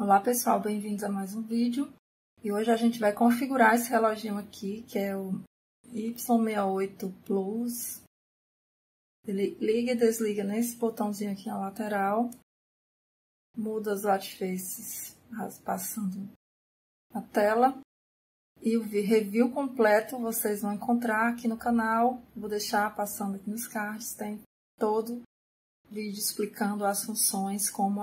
Olá pessoal, bem-vindos a mais um vídeo. E hoje a gente vai configurar esse reloginho aqui, que é o Y68 Plus. Ele liga e desliga nesse botãozinho aqui na lateral. Muda os watchfaces passando a tela. E o review completo vocês vão encontrar aqui no canal. Vou deixar passando aqui nos cards, tem todo vídeo explicando as funções, como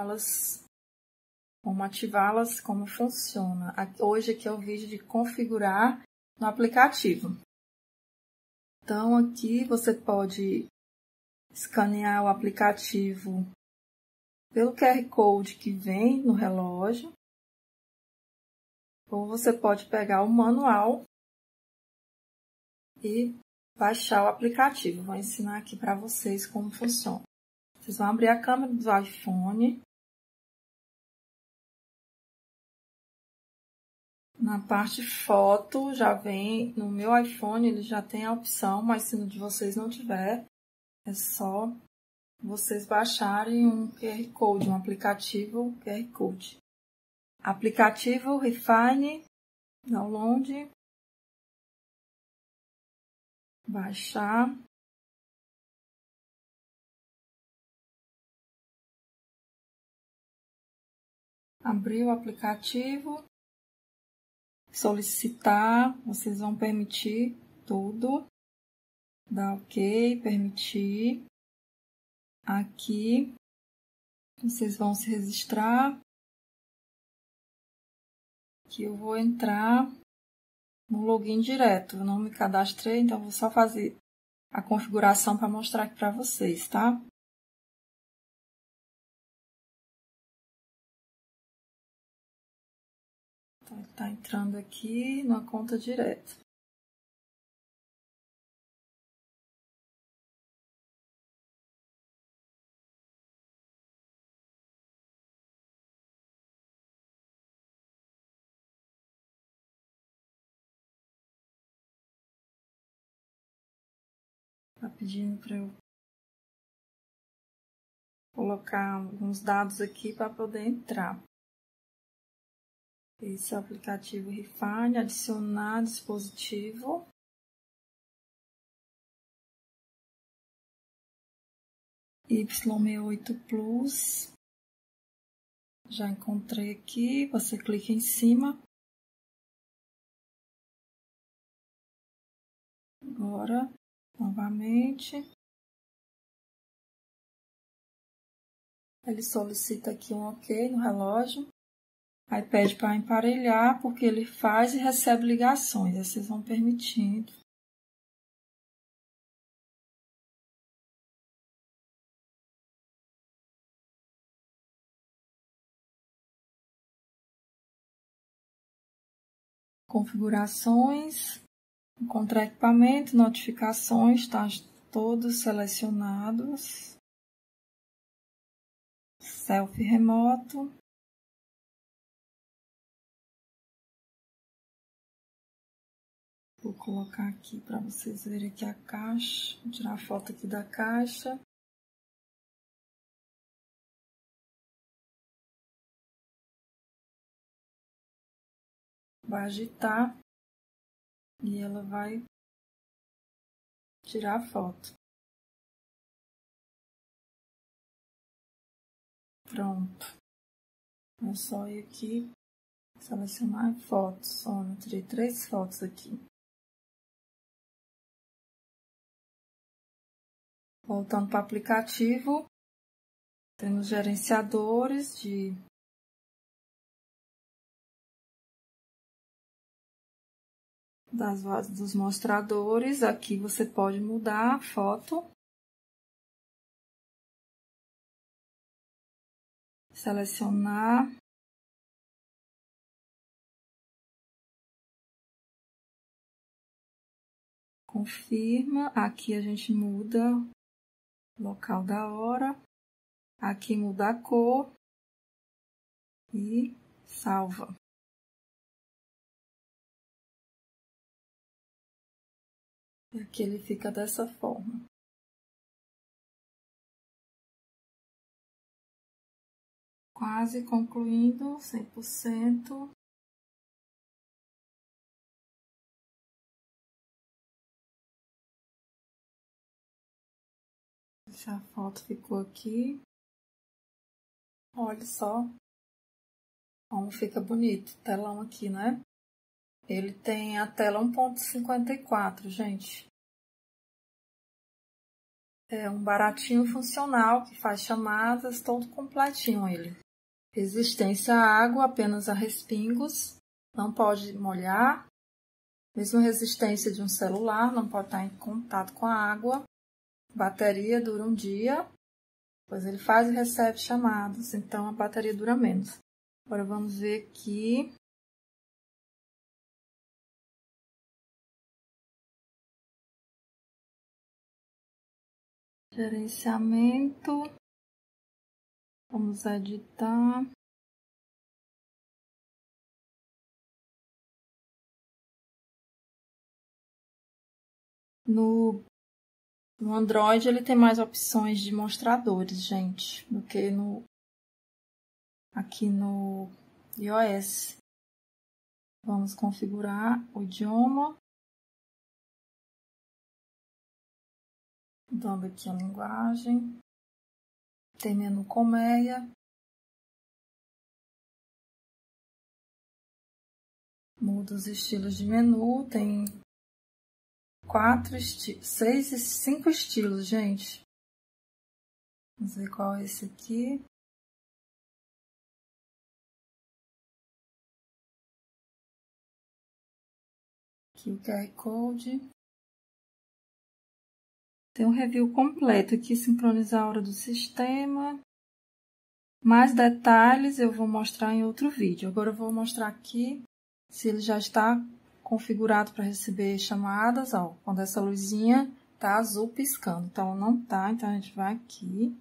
ativá-las, como funciona. Hoje aqui é o vídeo de configurar no aplicativo. Então aqui você pode escanear o aplicativo pelo QR Code que vem no relógio, ou você pode pegar o manual e baixar o aplicativo. Vou ensinar aqui para vocês como funciona. Vocês vão abrir a câmera do iPhone. Na parte foto, já vem, no meu iPhone ele já tem a opção, mas se no de vocês não tiver, é só vocês baixarem um QR Code, um aplicativo QR Code. Aplicativo Refine, download, baixar. Abrir o aplicativo. Solicitar, vocês vão permitir tudo, dar ok, permitir. Aqui, vocês vão se registrar. Aqui eu vou entrar no login direto, eu não me cadastrei, então vou só fazer a configuração para mostrar aqui para vocês, tá? Então, tá entrando aqui na conta direta. Tá pedindo para eu colocar alguns dados aqui para poder entrar. Esse é o aplicativo Refine, adicionar dispositivo. Y68 Plus. Já encontrei aqui, você clica em cima. Agora, novamente. Ele solicita aqui um OK no relógio. Aí pede para emparelhar, porque ele faz e recebe ligações. Aí vocês vão permitindo. Configurações. Encontrar equipamento, notificações, tá todos selecionados. Selfie remoto. Vou colocar aqui para vocês verem aqui a caixa. Vou tirar a foto aqui da caixa. Vai agitar e ela vai tirar a foto. Pronto. É só ir aqui, selecionar fotos. Ó, eu tirei 3 fotos aqui. Voltando para o aplicativo, temos gerenciadores dos mostradores. Aqui você pode mudar a foto. Selecionar. Confirma. Aqui a gente muda o local da hora. Aqui muda a cor. E salva. E aqui ele fica dessa forma. Vou quase concluindo 100%. Essa foto ficou aqui. Olha só como fica bonito o telão aqui, né? Ele tem a tela 1.54, gente. É um baratinho funcional que faz chamadas, todo completinho ele. Resistência à água, apenas a respingos. Não pode molhar. Mesmo resistência de um celular, não pode estar em contato com a água. Bateria dura um dia. Depois ele faz e recebe chamadas, então a bateria dura menos. Agora vamos ver aqui. Gerenciamento. Vamos editar. No Android ele tem mais opções de mostradores, gente, do que aqui no iOS. Vamos configurar o idioma. Dando aqui a linguagem. Tem menu colmeia. Muda os estilos de menu. Tem 5 estilos, gente. Vamos ver qual é esse aqui. Aqui o QR Code. Tem um review completo aqui, sincronizar a hora do sistema. Mais detalhes eu vou mostrar em outro vídeo. Agora eu vou mostrar aqui se ele já está configurado para receber chamadas. Ó, quando essa luzinha tá azul piscando. Então não tá, então a gente vai aqui.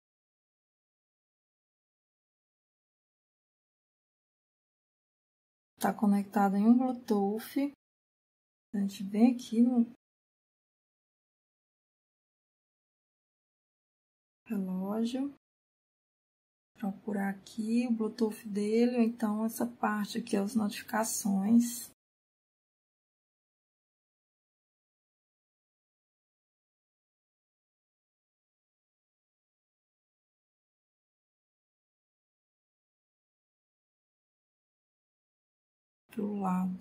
Tá conectado em um Bluetooth. A gente vem aqui no relógio, procurar aqui o Bluetooth dele, ou então essa parte aqui, as notificações. Pro lado.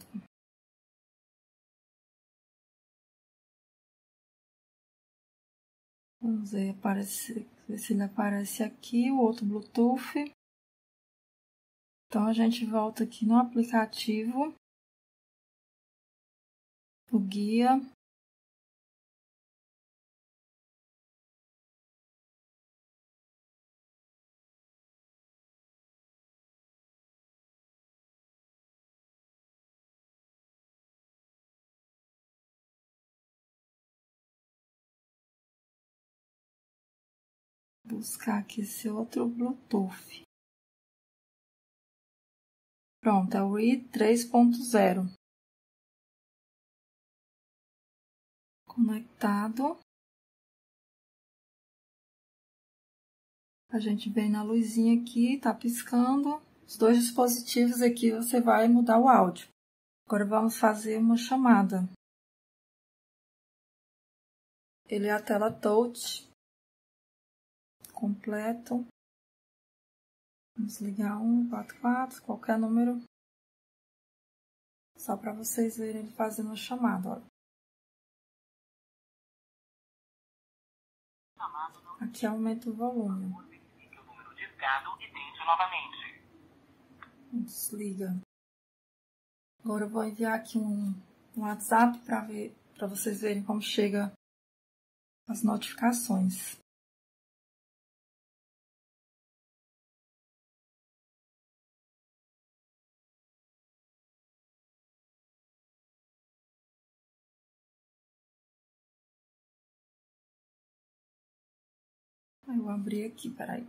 Vamos ver, ver se ele aparece aqui, o outro Bluetooth. Então, a gente volta aqui no aplicativo, o guia. Buscar aqui esse outro Bluetooth. Pronto, é o RE 3.0. Conectado. A gente vem na luzinha aqui, tá piscando. Os dois dispositivos aqui você vai mudar o áudio. Agora vamos fazer uma chamada. Ele é a tela touch. Completo. Vamos ligar 144, qualquer número. Só para vocês verem ele fazendo a chamada. Ó. Aqui aumenta o volume. Desliga. Agora eu vou enviar aqui um WhatsApp para vocês verem como chega as notificações. Aí eu abri aqui, peraí.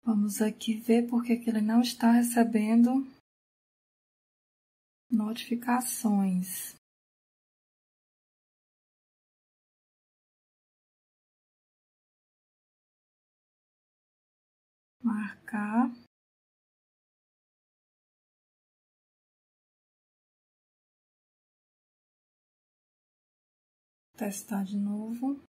Vamos aqui ver porque que ele não está recebendo notificações. Marcar. Testar de novo.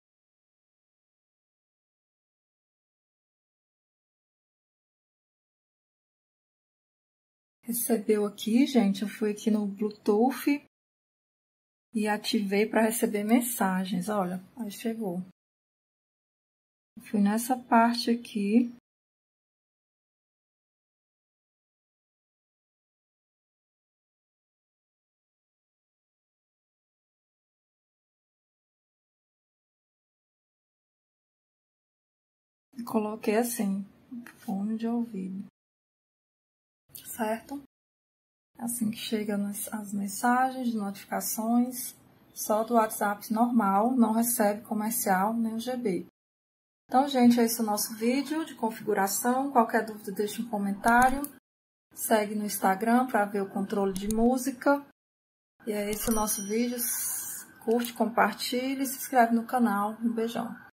Recebeu aqui, gente, eu fui aqui no Bluetooth e ativei para receber mensagens. Olha, aí chegou. Fui nessa parte aqui. E coloquei assim, fone de ouvido. Certo? Assim que chega as mensagens de notificações, só do WhatsApp normal, não recebe comercial nem o GB. Então, gente, esse é o nosso vídeo de configuração. Qualquer dúvida, deixe um comentário. Segue no Instagram para ver o controle de música. E é esse o nosso vídeo. Curte, compartilhe e se inscreve no canal. Um beijão.